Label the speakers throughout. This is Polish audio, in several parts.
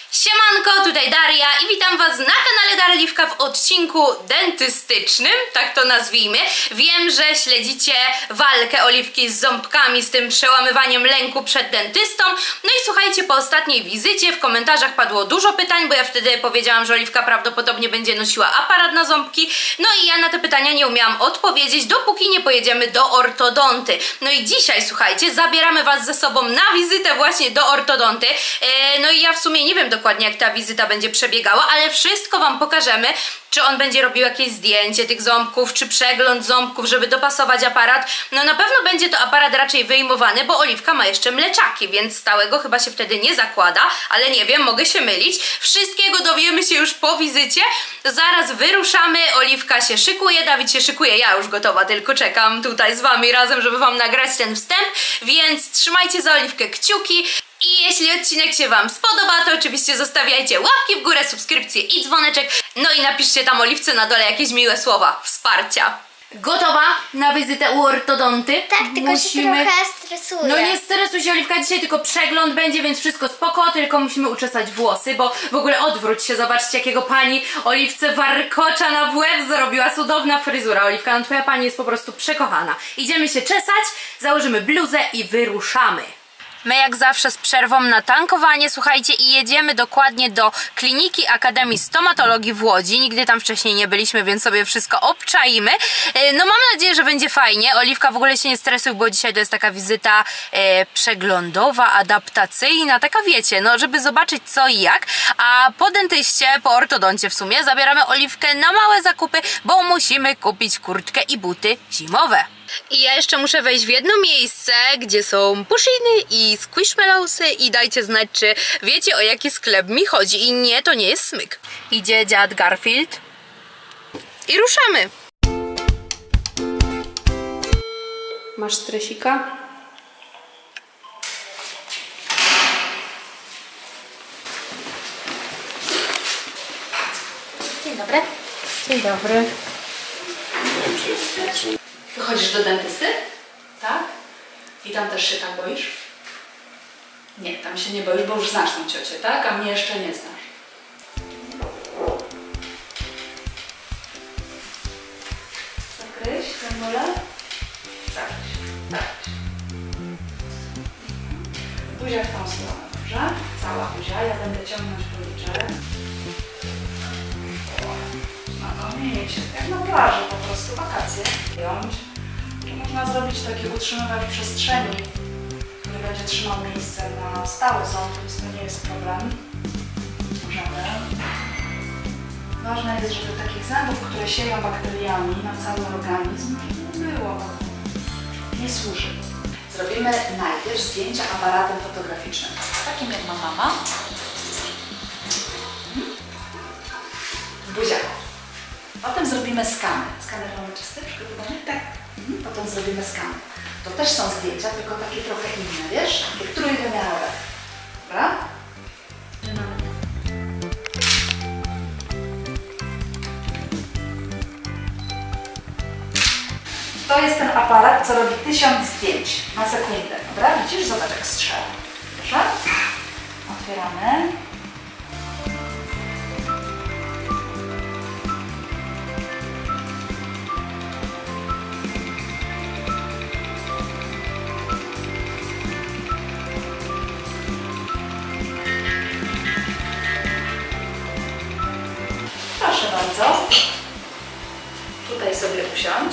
Speaker 1: Siemanko, tutaj Daria i witam was na kanale Darliwka w odcinku dentystycznym, tak to nazwijmy. Wiem, że śledzicie walkę Oliwki z ząbkami, z tym przełamywaniem lęku przed dentystą. No i słuchajcie, po ostatniej wizycie w komentarzach padło dużo pytań, bo ja wtedy powiedziałam, że Oliwka prawdopodobnie będzie nosiła aparat na ząbki. No i ja na te pytania nie umiałam odpowiedzieć, dopóki nie pojedziemy do ortodonty. No i dzisiaj, słuchajcie, zabieramy was ze sobą na wizytę właśnie do ortodonty. No i ja w sumie nie wiem dokładnie, jak ta wizyta będzie przebiegała, ale wszystko wam pokażemy. Czy on będzie robił jakieś zdjęcie tych ząbków, czy przegląd ząbków, żeby dopasować aparat. No na pewno będzie to aparat raczej wyjmowany, bo Oliwka ma jeszcze mleczaki, więc stałego chyba się wtedy nie zakłada, ale nie wiem, mogę się mylić. Wszystkiego dowiemy się już po wizycie. Zaraz wyruszamy, Oliwka się szykuje, Dawid się szykuje, ja już gotowa, tylko czekam tutaj z wami razem, żeby wam nagrać ten wstęp, więc trzymajcie za Oliwkę kciuki. I jeśli odcinek się wam spodoba, to oczywiście zostawiajcie łapki w górę, subskrypcję i dzwoneczek. No i napiszcie tam Oliwce na dole jakieś miłe słowa wsparcia. Gotowa na wizytę u ortodonty?
Speaker 2: Tak, tylko się trochę stresuję.
Speaker 1: No nie stresuj się, Oliwka, dzisiaj tylko przegląd będzie, więc wszystko spoko, tylko musimy uczesać włosy, bo w ogóle odwróć się, zobaczcie, jakiego pani Oliwce warkocza na łeb zrobiła. Cudowna fryzura, Oliwka, no twoja pani jest po prostu przekochana. Idziemy się czesać, założymy bluzę i wyruszamy. My jak zawsze z przerwą na tankowanie, słuchajcie, i jedziemy dokładnie do Kliniki Akademii Stomatologii w Łodzi. Nigdy tam wcześniej nie byliśmy, więc sobie wszystko obczaimy. No mam nadzieję, że będzie fajnie. Oliwka w ogóle się nie stresuje, bo dzisiaj to jest taka wizyta przeglądowa, adaptacyjna, taka wiecie, no żeby zobaczyć co i jak. A po dentyście, po ortodoncie w sumie, zabieramy Oliwkę na małe zakupy, bo musimy kupić kurtkę i buty zimowe. I ja jeszcze muszę wejść w jedno miejsce, gdzie są puszyny i squishmallowsy i dajcie znać, czy wiecie, o jaki sklep mi chodzi. I nie, to nie jest smyk. Idzie dziad Garfield i ruszamy. Masz stresika?
Speaker 2: Dzień dobry.
Speaker 1: Dzień dobry. Chodzisz do dentysty?
Speaker 3: Tak? I tam też się tak boisz? Nie, tam się nie boisz, bo już znasz tą ciocię, tak? A mnie jeszcze nie znasz. Zakryć ten mole? Zakryć, zakryć. Buzia w tą stronę, dobrze? Cała buzia, ja będę ciągnąć policzek. No, mieć jak na plaży, po prostu wakacje. Można zrobić taki utrzymywacz przestrzeni, który będzie trzymał miejsce na stały ząb, więc to nie jest problem. Możemy. Ważne jest, żeby takich zębów, które sieją bakteriami na cały organizm, nie było. Nie służy. Zrobimy najpierw zdjęcia aparatem fotograficznym, takim jak ma mama. W buziaku. Potem zrobimy skaner. Skaner mamy czysty, przygotowany? Tak. Potem zrobimy skaner. To też są zdjęcia, tylko takie trochę inne, wiesz? Takie trójwymiarowe. Dobra? To jest ten aparat, co robi 1000 zdjęć na sekundę. Dobra? Widzisz? Zobacz, jak strzela. Dobrze? Otwieramy. Proszę bardzo. Tutaj sobie usiądź.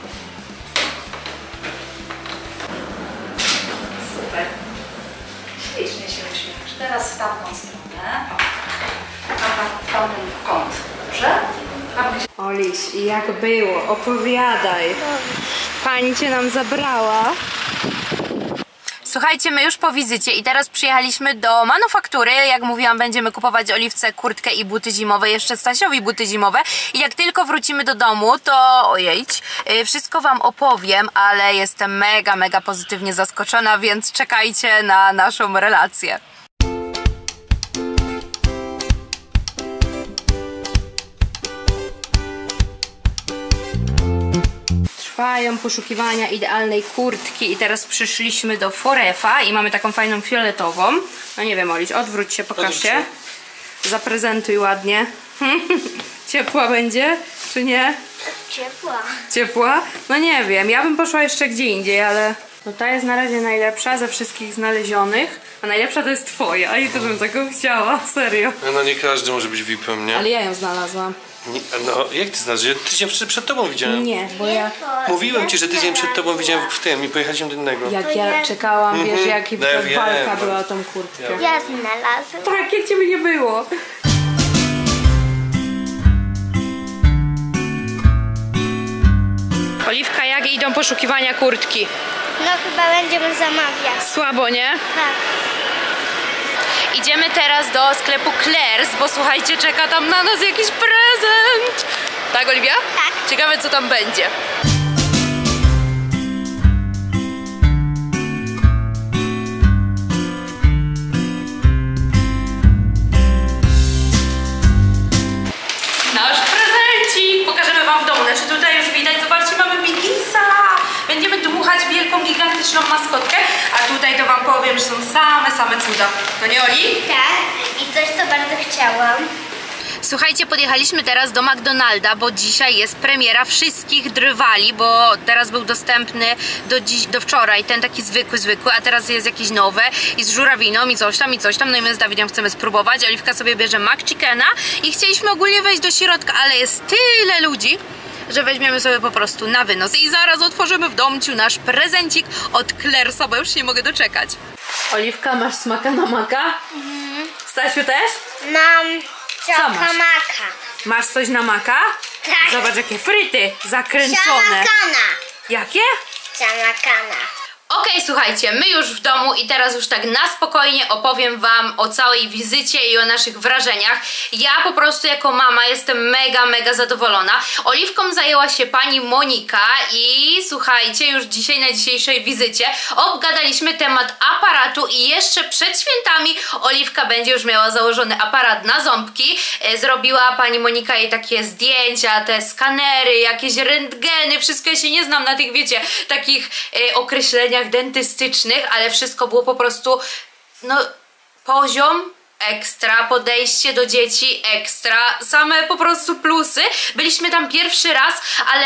Speaker 3: Super. Ślicznie się uśmiechasz. Teraz w tamtą stronę. A w tamten kąt. Dobrze?
Speaker 1: Oliś, jak było? Opowiadaj. Pani cię nam zabrała. Słuchajcie, my już po wizycie i teraz przyjechaliśmy do manufaktury. Jak mówiłam, będziemy kupować Oliwce kurtkę i buty zimowe, jeszcze Stasiowi buty zimowe. I jak tylko wrócimy do domu, to ojejdź, wszystko wam opowiem, ale jestem mega pozytywnie zaskoczona, więc czekajcie na naszą relację. Trwają poszukiwania idealnej kurtki i teraz przyszliśmy do Forefa i mamy taką fajną fioletową. No nie wiem, Olić, odwróć się, pokaż się. Zaprezentuj ładnie. Ciepła będzie, czy nie?
Speaker 2: Ciepła.
Speaker 1: Ciepła? No nie wiem, ja bym poszła jeszcze gdzie indziej, ale no ta jest na razie najlepsza ze wszystkich znalezionych, a najlepsza to jest twoja i to bym taką chciała, serio.
Speaker 4: No nie każdy może być VIP-em, nie?
Speaker 1: Ale ja ją znalazłam.
Speaker 4: Nie, no jak ty znasz? Ja tydzień przed tobą widziałem.
Speaker 1: Nie, bo ja...
Speaker 4: Mówiłem ci, że tydzień przed tobą widziałem w tym i pojechaliśmy do innego.
Speaker 1: Jak ja czekałam, wiesz, jaka
Speaker 4: No ja wiem,
Speaker 1: walka
Speaker 4: no.
Speaker 1: była o tą kurtkę.
Speaker 2: Ja znalazłam.
Speaker 1: Tak, jak ciebie nie było. Oliwka, jak idą poszukiwania kurtki?
Speaker 2: No chyba będziemy zamawiać.
Speaker 1: Słabo, nie?
Speaker 2: Tak.
Speaker 1: Idziemy teraz do sklepu Claire's, bo słuchajcie, czeka tam na nas jakiś prezent. Tak, Oliwia?
Speaker 2: Tak.
Speaker 1: Ciekawe, co tam będzie. Nasz prezencik! Pokażemy wam w domu. Znaczy tutaj już widać, zobaczcie, mamy Biggisa. Będziemy dmuchać wielką, gigantyczną maskotkę, a tutaj to wam powiem, że są same cuda. To nie, Oli?
Speaker 2: Tak. I coś, co bardzo chciałam.
Speaker 1: Słuchajcie, podjechaliśmy teraz do McDonalda, bo dzisiaj jest premiera wszystkich drwali, bo teraz był dostępny do wczoraj, ten taki zwykły, a teraz jest jakiś nowy i z żurawiną i coś tam, no i my z Dawidem chcemy spróbować. Oliwka sobie bierze McChickena i chcieliśmy ogólnie wejść do środka, ale jest tyle ludzi, że weźmiemy sobie po prostu na wynos i zaraz otworzymy w domciu nasz prezencik od Claire'sa, bo już się nie mogę doczekać. Oliwka, masz smaka na maka? Stasiu też?
Speaker 2: Mam
Speaker 1: Co masz?
Speaker 2: maka.
Speaker 1: Masz coś na maka?
Speaker 2: Tak.
Speaker 1: Zobacz, jakie fryty zakręcone.
Speaker 2: Siamakana.
Speaker 1: Jakie?
Speaker 2: Siamakana.
Speaker 1: Okej, słuchajcie, my już w domu i teraz już tak na spokojnie opowiem wam o całej wizycie i o naszych wrażeniach. Ja po prostu jako mama jestem mega zadowolona. Oliwką zajęła się pani Monika i słuchajcie, już dzisiaj na dzisiejszej wizycie obgadaliśmy temat aparatu i jeszcze przed świętami Oliwka będzie już miała założony aparat na ząbki. Zrobiła pani Monika jej takie zdjęcia, te skanery, jakieś rentgeny, wszystko, ja się nie znam na tych, wiecie, takich określeniach dentystycznych, ale wszystko było po prostu, no, poziom ekstra, podejście do dzieci ekstra, same po prostu plusy. Byliśmy tam pierwszy raz, ale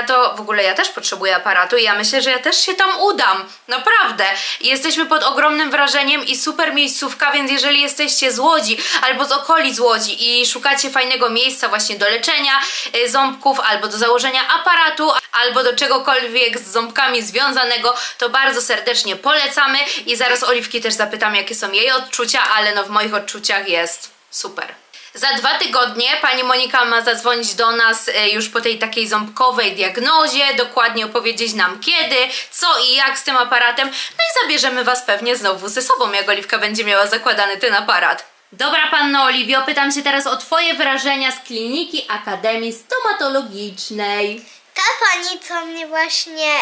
Speaker 1: ja też potrzebuję aparatu i ja myślę, że ja też się tam udam, naprawdę. Jesteśmy pod ogromnym wrażeniem i super miejscówka, więc jeżeli jesteście z Łodzi albo z okolic Łodzi i szukacie fajnego miejsca właśnie do leczenia ząbków, albo do założenia aparatu, albo do czegokolwiek z ząbkami związanego, to bardzo serdecznie polecamy i zaraz Oliwki też zapytam, jakie są jej odczucia, ale no w moich odczuciach jest super. Za 2 tygodnie pani Monika ma zadzwonić do nas już po tej takiej ząbkowej diagnozie, dokładnie opowiedzieć nam kiedy, co i jak z tym aparatem, no i zabierzemy was pewnie znowu ze sobą, jak Oliwka będzie miała zakładany ten aparat. Dobra, panno Oliwio, pytam się teraz o twoje wrażenia z kliniki Akademii Stomatologicznej.
Speaker 2: Ta pani, co mnie właśnie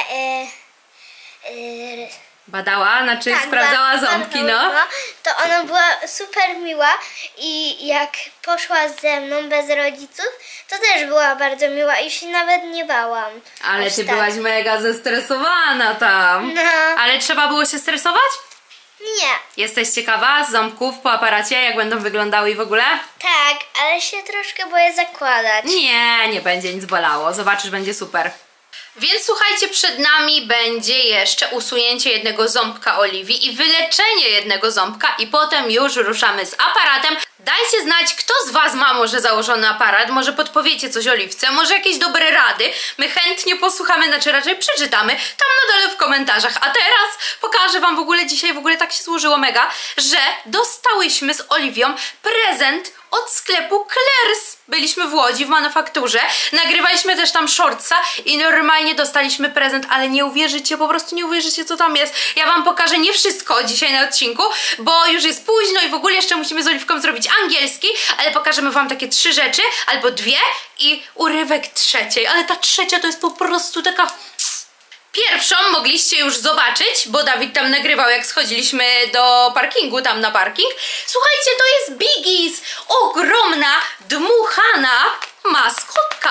Speaker 1: Badała, znaczy
Speaker 2: tak,
Speaker 1: sprawdzała ząbki, no.
Speaker 2: To ona była super miła i jak poszła ze mną bez rodziców, to też była bardzo miła i się nawet nie bałam.
Speaker 1: Ale
Speaker 2: Aż
Speaker 1: ty
Speaker 2: tak.
Speaker 1: byłaś mega zestresowana tam.
Speaker 2: No.
Speaker 1: Ale trzeba było się stresować?
Speaker 2: Nie.
Speaker 1: Jesteś ciekawa z ząbków po aparacie, jak będą wyglądały i w ogóle?
Speaker 2: Tak, ale się troszkę boję zakładać.
Speaker 1: Nie będzie nic bolało. Zobaczysz, będzie super. Więc słuchajcie, przed nami będzie jeszcze usunięcie jednego ząbka Oliwii i wyleczenie jednego ząbka i potem już ruszamy z aparatem. Dajcie znać, kto z was ma może założony aparat, może podpowiecie coś Oliwce, może jakieś dobre rady. My chętnie posłuchamy, znaczy raczej przeczytamy tam na dole w komentarzach. A teraz pokażę wam dzisiaj tak się złożyło mega, że dostałyśmy z Oliwią prezent od sklepu Claire's. Byliśmy w Łodzi w manufakturze, nagrywaliśmy też tam shortsa i normalnie dostaliśmy prezent, ale nie uwierzycie, po prostu nie uwierzycie, co tam jest. Ja wam pokażę nie wszystko dzisiaj na odcinku, bo już jest późno i w ogóle jeszcze musimy z Oliwką zrobić angielski, ale pokażemy wam takie 3 rzeczy, albo 2 i urywek trzeciej, ale ta trzecia to jest po prostu taka... Pierwszą mogliście już zobaczyć, bo Dawid tam nagrywał, jak schodziliśmy do parkingu, tam na parking. Słuchajcie, to jest Biggis! Ogromna, dmuchana maskotka. To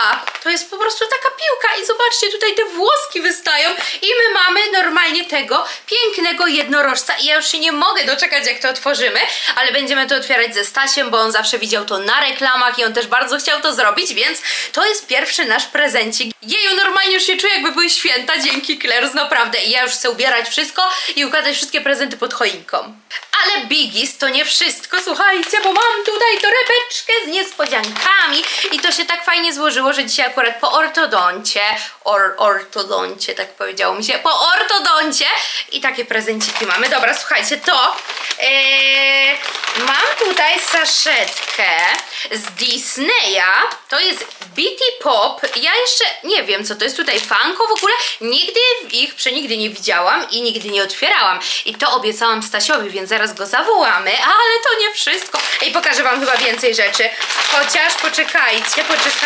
Speaker 1: jest po prostu taka piłka i zobaczcie, tutaj te włoski wystają i my mamy normalnie tego pięknego jednorożca i ja już się nie mogę doczekać, jak to otworzymy, ale będziemy to otwierać ze Stasiem, bo on zawsze widział to na reklamach i on też bardzo chciał to zrobić, więc to jest pierwszy nasz prezencik. Jeju, normalnie już się czuję, jakby były święta dzięki Claire's, naprawdę. I ja już chcę ubierać wszystko i układać wszystkie prezenty pod choinką. Ale Biggies to nie wszystko, słuchajcie, bo mam tutaj torebeczkę z niespodziankami i to się tak fajnie złożyło, że dzisiaj akurat po ortodoncie, ortodoncie, tak powiedziało mi się, po ortodoncie i takie prezenciki mamy. Dobra, słuchajcie, to mam tutaj saszetkę z Disneya, to jest Bitty Pop, ja jeszcze nie wiem, co to jest tutaj, Funko w ogóle, nigdy ich przenigdy nie widziałam i nigdy nie otwierałam i to obiecałam Stasiowi, więc zaraz go zawołamy, ale to nie wszystko. Ej, pokażę wam chyba więcej rzeczy, chociaż poczekajcie,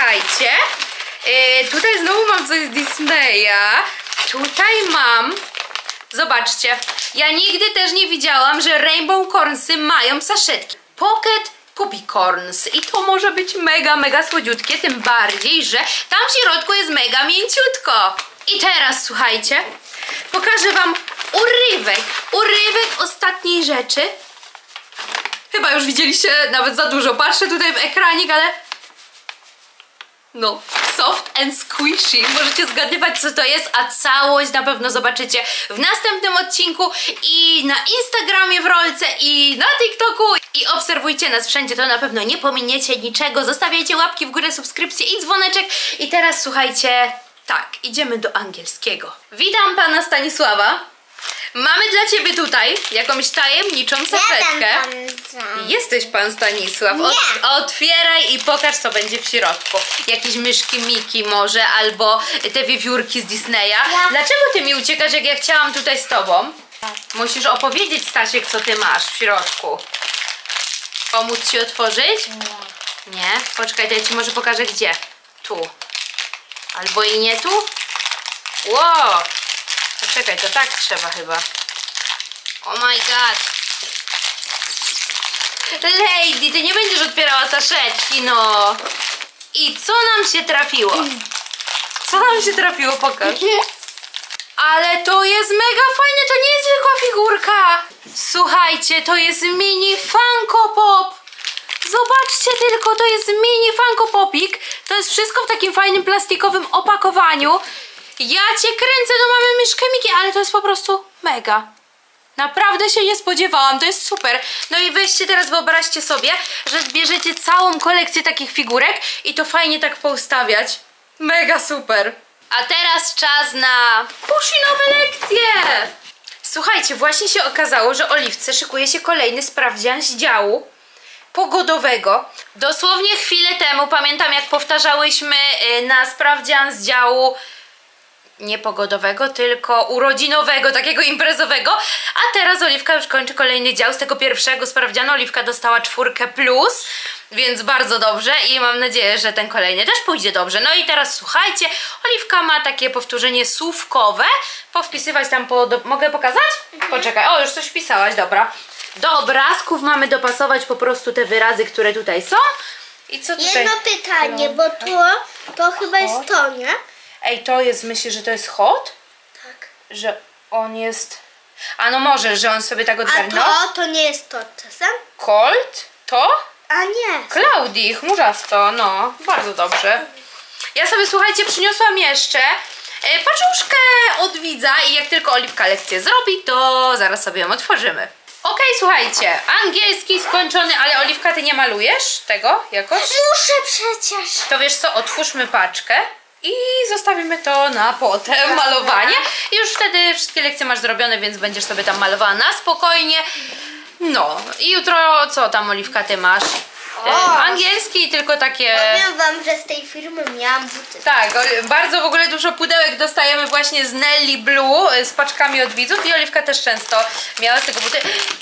Speaker 1: tutaj znowu mam coś z Disneya, tutaj mam, zobaczcie, ja nigdy też nie widziałam, że Rainbow Cornsy mają saszetki Pocket Puppycorns i to może być mega, mega słodziutkie, tym bardziej, że tam w środku jest mega mięciutko. I teraz słuchajcie, pokażę wam urywek ostatniej rzeczy. Chyba już widzieliście nawet za dużo, patrzę tutaj w ekranik, ale no, soft and squishy. Możecie zgadywać, co to jest, a całość na pewno zobaczycie w następnym odcinku i na Instagramie w rolce i na TikToku. I obserwujcie nas wszędzie, to na pewno nie pominiecie niczego. Zostawiajcie łapki w górę, subskrypcje i dzwoneczek. I teraz słuchajcie, tak, idziemy do angielskiego. Witam pana Stanisława. Mamy dla ciebie tutaj jakąś tajemniczą saszetkę. Jesteś pan Stanisław. Otwieraj i pokaż, co będzie w środku. Jakieś myszki Miki może, albo te wiewiórki z Disneya. Dlaczego ty mi uciekasz, jak ja chciałam tutaj z tobą? Musisz opowiedzieć, Stasiek, co ty masz w środku. Pomóc ci otworzyć? Nie. Poczekaj, to ja ci może pokażę gdzie. Tu. Albo i nie tu? Wow. Czekaj, to tak trzeba chyba. Oh my god. Lady, ty nie będziesz otwierała saszetki, no. I co nam się trafiło? Co nam się trafiło? Pokaż. Ale to jest mega fajne, to nie jest zwykła figurka. Słuchajcie, to jest mini Funko Pop. Zobaczcie tylko, to jest mini Funko Popik. To jest wszystko w takim fajnym plastikowym opakowaniu. Ja cię kręcę, no mamy myszkę Miki, ale to jest po prostu mega. Naprawdę się nie spodziewałam, to jest super. No i weźcie teraz, wyobraźcie sobie, że zbierzecie całą kolekcję takich figurek i to fajnie tak poustawiać. Mega super. A teraz czas na pushinowe lekcje. Słuchajcie, właśnie się okazało, że Oliwce szykuje się kolejny sprawdzian z działu pogodowego. Dosłownie chwilę temu, pamiętam jak powtarzałyśmy na sprawdzian z działu nie pogodowego, tylko urodzinowego, takiego imprezowego, a teraz Oliwka już kończy kolejny dział. Z tego pierwszego sprawdzianu Oliwka dostała 4+, więc bardzo dobrze i mam nadzieję, że ten kolejny też pójdzie dobrze. No i teraz słuchajcie, Oliwka ma takie powtórzenie słówkowe, powpisywać tam mogę pokazać? Poczekaj, o już coś wpisałaś, dobra. Do obrazków mamy dopasować po prostu te wyrazy, które tutaj są. I co tutaj?
Speaker 2: Jedno pytanie, bo to chyba jest to, nie?
Speaker 1: Ej, to jest, myślisz, że to jest hot?
Speaker 2: Tak.
Speaker 1: Że on jest... A no może, że on sobie tak odgarnął.
Speaker 2: A to nie jest to czasem?
Speaker 1: Cold? To?
Speaker 2: A nie.
Speaker 1: Cloudy, chmurzasto, no. Bardzo dobrze. Ja sobie, słuchajcie, przyniosłam jeszcze paczuszkę od widza i jak tylko Oliwka lekcję zrobi, to zaraz sobie ją otworzymy. Okej, słuchajcie, angielski skończony, ale Oliwka, ty nie malujesz tego jakoś?
Speaker 2: Muszę przecież.
Speaker 1: To wiesz co, otwórzmy paczkę i zostawimy to na potem malowanie. I już wtedy wszystkie lekcje masz zrobione, więc będziesz sobie tam malowała na spokojnie. No i jutro co tam, Oliwka, ty masz? Angielski, tylko takie...
Speaker 2: Powiem wam, że z tej firmy miałam buty.
Speaker 1: Tak, bardzo w ogóle dużo pudełek dostajemy właśnie z Nelly Blue, z paczkami od widzów i Oliwka też często miała z tego buty.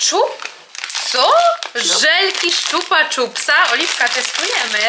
Speaker 1: Co? Żelki Szczupa Czupsa? Oliwka, testujemy.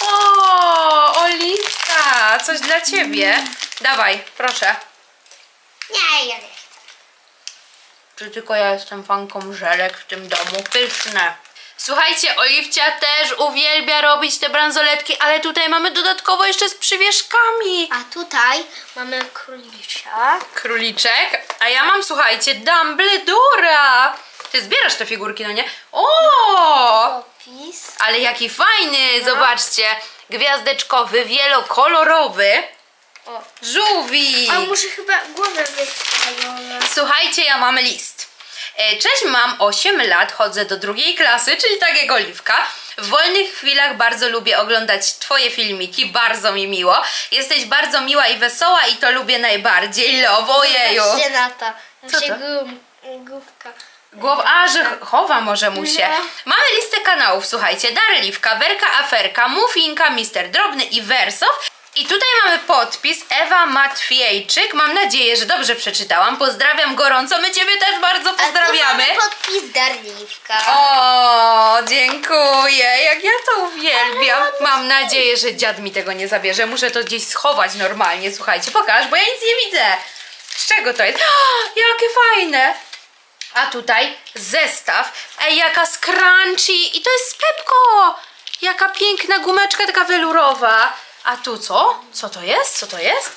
Speaker 1: O, Oliwka, coś dla ciebie. Dawaj, proszę.
Speaker 2: Nie, ja nie chcę.
Speaker 1: Czy tylko ja jestem fanką żelek w tym domu? Pyszne. Słuchajcie, Oliwcia też uwielbia robić te bransoletki, ale tutaj mamy dodatkowo jeszcze z przywieszkami.
Speaker 2: A tutaj mamy królicza.
Speaker 1: Króliczek, a ja mam, słuchajcie, Dumbledora. Ty zbierasz te figurki, no nie? O!
Speaker 2: Opis.
Speaker 1: Ale jaki fajny, zobaczcie. Gwiazdeczkowy, wielokolorowy.
Speaker 2: O.
Speaker 1: Żółwik.
Speaker 2: A muszę chyba głowę wystawiona.
Speaker 1: Słuchajcie, ja mam list. Cześć, mam 8 lat, chodzę do 2. klasy, czyli tak jak Oliwka. W wolnych chwilach bardzo lubię oglądać twoje filmiki, bardzo mi miło. Jesteś bardzo miła i wesoła i to lubię najbardziej. Love, ojeju.
Speaker 2: Patrzcie na to.
Speaker 1: Co to?
Speaker 2: Główka.
Speaker 1: A, że chowa może mu się.
Speaker 2: No.
Speaker 1: Mamy listę kanałów, słuchajcie. Darliwka, Werka Aferka, Mufinka, Mister Drobny i Wersow. I tutaj mamy podpis Ewa Matwiejczyk. Mam nadzieję, że dobrze przeczytałam. Pozdrawiam gorąco. My ciebie też bardzo pozdrawiamy.
Speaker 2: A tu mamy podpis Darliwka.
Speaker 1: O, dziękuję. Jak ja to uwielbiam. Mam nadzieję, że dziad mi tego nie zabierze. Muszę to gdzieś schować normalnie. Słuchajcie, pokaż, bo ja nic nie widzę. Z czego to jest? O, jakie fajne. A tutaj zestaw. Ej, jaka scrunchy. I to jest z Pepko. Jaka piękna gumeczka, taka welurowa. A tu co? Co to jest? Co to jest?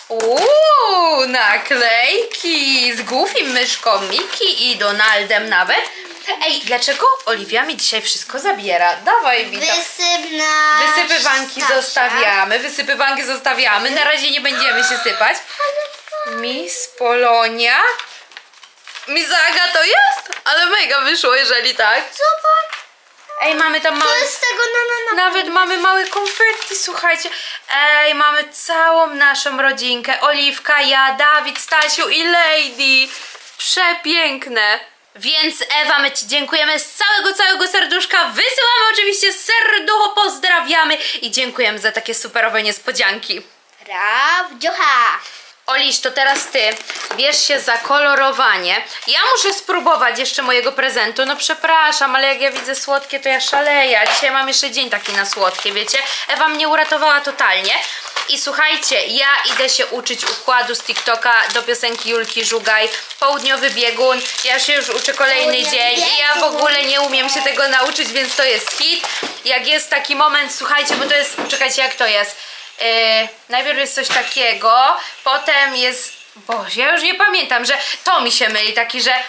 Speaker 1: Naklejki z Goofy, myszką Miki i Donaldem nawet. Ej, dlaczego Oliwia mi dzisiaj wszystko zabiera? Dawaj, witam. Wysypywanki zostawiamy, wysypywanki zostawiamy. Na razie nie będziemy się sypać. Miss Polonia. Miss Aga to jest? Ale mega wyszło, jeżeli tak.
Speaker 2: Zobacz.
Speaker 1: Ej, mamy tam małe...
Speaker 2: To jest tego
Speaker 1: Nawet mamy małe konfetti, słuchajcie. Ej, mamy całą naszą rodzinkę. Oliwka, ja, Dawid, Stasiu i Lady. Przepiękne. Więc Ewa, my ci dziękujemy z całego serduszka. Wysyłamy oczywiście serducho, pozdrawiamy i dziękujemy za takie superowe niespodzianki.
Speaker 2: Prawdziucha.
Speaker 1: Oliś, to teraz ty bierz się za kolorowanie. Ja muszę spróbować jeszcze mojego prezentu. No przepraszam, ale jak ja widzę słodkie, to ja szaleję. Dzisiaj mam jeszcze dzień taki na słodkie, wiecie? Ewa mnie uratowała totalnie. I słuchajcie, ja idę się uczyć układu z TikToka do piosenki Julki Żugaj. Południowy biegun. Ja się już uczę kolejny dzień i ja w ogóle nie umiem się tego nauczyć, więc to jest hit. Jak jest taki moment, słuchajcie, bo to jest... Czekajcie, jak to jest? Najpierw jest coś takiego, potem jest... Boże, ja już nie pamiętam, że to mi się myli, taki, że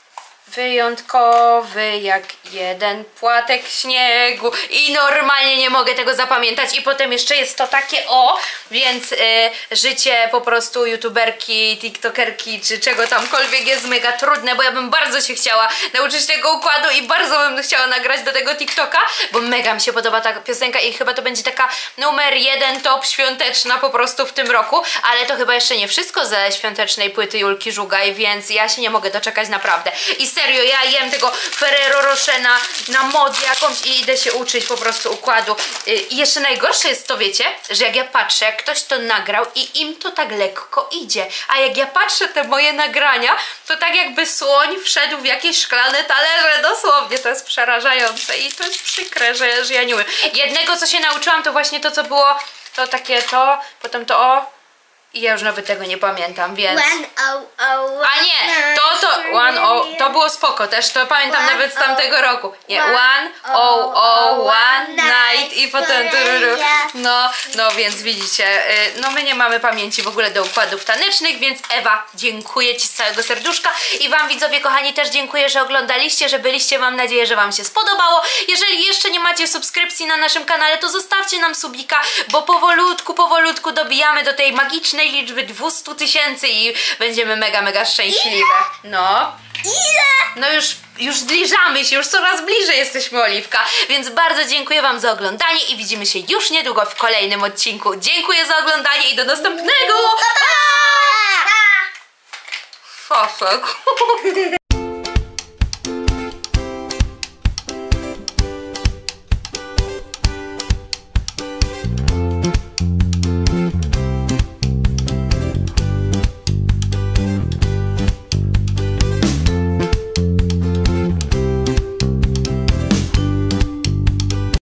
Speaker 1: wyjątkowy jak jeden płatek śniegu i normalnie nie mogę tego zapamiętać i potem jeszcze jest to takie więc życie po prostu youtuberki, tiktokerki czy czego tamkolwiek jest mega trudne, bo ja bym bardzo się chciała nauczyć tego układu i bardzo bym chciała nagrać do tego TikToka, bo mega mi się podoba ta piosenka i chyba to będzie taka numer 1 top świąteczna po prostu w tym roku, ale to chyba jeszcze nie wszystko ze świątecznej płyty Julki Żugaj, więc ja się nie mogę doczekać naprawdę. I serio, ja jem tego Ferrero Rocher na modzie jakąś i idę się uczyć po prostu układu. I jeszcze najgorsze jest to, wiecie, że jak ja patrzę, jak ktoś to nagrał i im to tak lekko idzie, a jak ja patrzę te moje nagrania, to tak jakby słoń wszedł w jakieś szklane talerze, dosłownie, to jest przerażające i to jest przykre, że ja nie umiem. Jednego, co się nauczyłam, to właśnie to, co było, to takie to, potem to i ja już nawet tego nie pamiętam, więc... A nie, to było spoko też, to pamiętam nawet z tamtego roku. Nie, 1 night i potem... No więc widzicie, no my nie mamy pamięci w ogóle do układów tanecznych, więc Ewa, dziękuję ci z całego serduszka i wam widzowie kochani też dziękuję, że oglądaliście, że byliście, mam nadzieję, że wam się spodobało. Jeżeli jeszcze nie macie subskrypcji na naszym kanale, to zostawcie nam subika, bo powolutku dobijamy do tej magicznej liczby 200 000 i będziemy mega szczęśliwe. No. No już zbliżamy się, już coraz bliżej jesteśmy, Oliwka, więc bardzo dziękuję wam za oglądanie i widzimy się już niedługo w kolejnym odcinku. Dziękuję za oglądanie i do następnego! Pa! Fafek.